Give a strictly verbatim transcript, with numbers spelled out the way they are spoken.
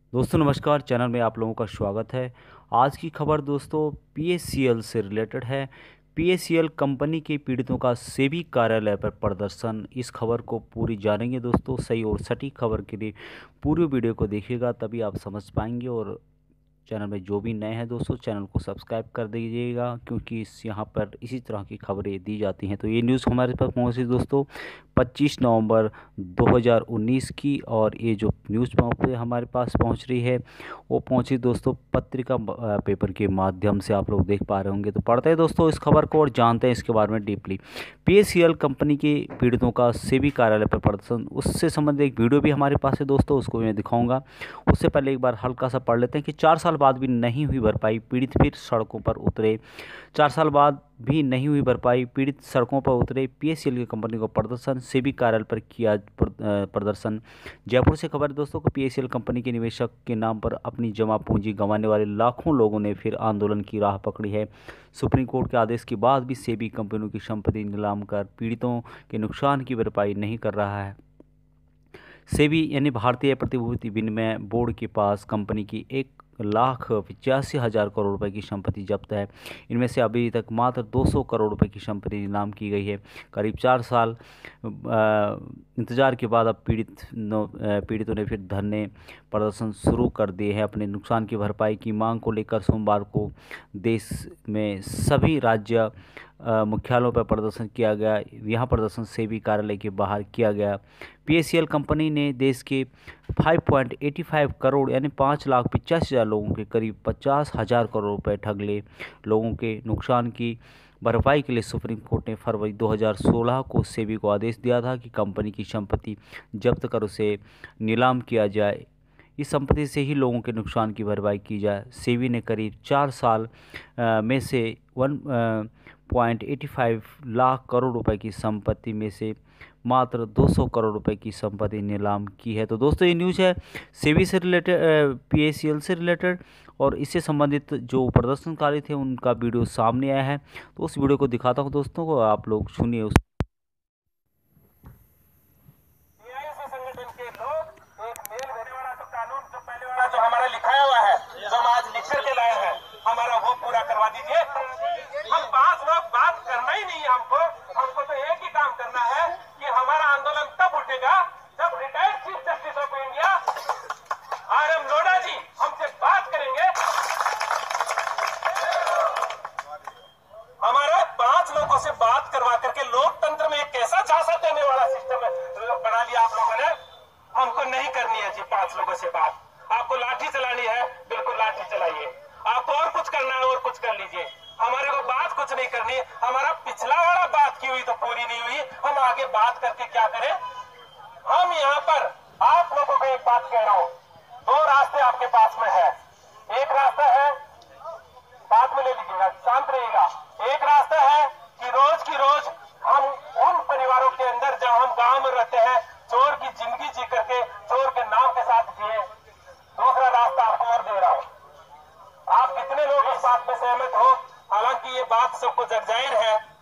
दोस्तों नमस्कार, चैनल में आप लोगों का स्वागत है। आज की खबर दोस्तों पीएससीएल से रिलेटेड है। पीएससीएल कंपनी के पीड़ितों का सेबी कार्यालय पर प्रदर्शन। इस खबर को पूरी जानेंगे दोस्तों। सही और सटीक खबर के लिए पूरी वीडियो को देखिएगा, तभी आप समझ पाएंगे। और चैनल में जो भी नए हैं दोस्तों, चैनल को सब्सक्राइब कर दीजिएगा, क्योंकि इस यहाँ पर इसी तरह की खबरें दी जाती हैं। तो ये न्यूज़ हमारे पास पहुँची दोस्तों पच्चीस नवंबर दो हज़ार उन्नीस की। और ये जो न्यूज़ पे हमारे पास पहुँच रही है वो पहुँची दोस्तों पत्रिका अ, पेपर के माध्यम से। आप लोग देख पा रहे होंगे। तो पढ़ते हैं दोस्तों इस खबर को और जानते हैं इसके बारे में डीपली। पीएससीएल कंपनी के पीड़ितों का सेबी कार्यालय पर प्रदर्शन, उससे संबंधित एक वीडियो भी हमारे पास है दोस्तों, उसको मैं दिखाऊंगा। उससे पहले एक बार हल्का सा पढ़ लेते हैं कि चार साल बाद भी नहीं हुई भरपाई, पीड़ित फिर सड़कों पर उतरे। चार साल बाद भी नहीं हुई भरपाई, पीड़ित सड़कों पर उतरे। पीएससीएल की कंपनी को प्रदर्शन, सेबी कार्यालय पर किया प्रदर्शन। जयपुर से खबर है दोस्तों को पीएससीएल कंपनी के निवेशक के नाम पर अपनी जमा पूंजी गंवाने वाले लाखों लोगों ने फिर आंदोलन की राह पकड़ी है। सुप्रीम कोर्ट के आदेश के बाद भी सेबी कंपनियों की संपत्ति नीलाम कर पीड़ितों के नुकसान की भरपाई नहीं कर रहा है। सेबी यानी भारतीय प्रतिभूति विनिमय बोर्ड के पास कंपनी की एक लाख पचासी हज़ार करोड़ रुपए की संपत्ति जब्त है। इनमें से अभी तक मात्र दो सौ करोड़ रुपए की संपत्ति नीलाम की गई है। करीब चार साल अ, इंतजार के बाद अब पीड़ित नो- अ, पीड़ितों ने फिर धरने प्रदर्शन शुरू कर दिए हैं। अपने नुकसान की भरपाई की मांग को लेकर सोमवार को देश में सभी राज्य अ, मुख्यालयों पर प्रदर्शन किया गया। यहाँ प्रदर्शन सेबी कार्यालय के बाहर किया गया। पीएससीएल कंपनी ने देश के पाँच पॉइंट पचासी करोड़ यानी पाँच लाख पचासी हज़ार लोगों के करीब पचास हज़ार करोड़ रुपए ठगले लोगों के नुकसान की भरपाई के लिए सुप्रीम कोर्ट ने फरवरी दो हज़ार सोलह को सेबी को आदेश दिया था कि कंपनी की संपत्ति जब्त कर उसे नीलाम किया जाए। इस संपत्ति से ही लोगों के नुकसान की भरपाई की जाए। सेबी ने करीब चार साल अ, में से one point eighty five lakh crore रुपए की संपत्ति में से मात्र दो सौ करोड़ रुपए की संपत्ति नीलाम की है। तो दोस्तों ये न्यूज़ है सेबी से रिलेटेड, पीएससीएल से रिलेटेड, और इससे संबंधित जो प्रदर्शनकारी थे उनका वीडियो सामने आया है। तो उस वीडियो को दिखाता हूँ दोस्तों को, आप लोग सुनिए उस एआईसी संगठन के लोग एक मेल भेजने वाला जो कानून जो पहले वाला जो हमारा लिखाया हुआ है, जो हम आज लिख करके लाए हैं, हमारा वो पूरा करवा दीजिए। हम पांच लोग बात करना ही नहीं है हमको हमको तो एक ही काम करना है कि हमारा आंदोलन तब उठेगा जब retired chief justice of India R M Lodha ji हमसे बात करेंगे। हमारा पांच लोगों से बात करवा करके लोकतंत्र में एक कैसा झांसा देने वाला सिस्टम बना लिया आप लोगों ने। हमको नहीं करनी है जी पांच लोगों से बात। आपको लाठी चलानी है, बिल्कुल लाठी चलाइए। आपको और कुछ करना है और कुछ कर लीजिए। हमारे को बात कुछ नहीं करनी। हमारा पिछला वाला बात की हुई तो पूरी नहीं हुई, हम आगे बात करके क्या करें। हम यहाँ पर आप लोगों को एक बात कह रहा हूं, दो रास्ते आपके पास में है। एक रास्ता है, बात में ले लीजिएगा, शांत रहिएगा। एक रास्ता है कि रोज की रोज हम उन परिवारों के अंदर जहां हम गांव में रहते हैं चोर की जिंदगी जी करके चोर के नाम के साथ जिए। दूसरा रास्ता आपको और दे रहा हूं। आप कितने लोग इस बात में सहमत हो? हालांकि ये बात सबको जग जाहिर है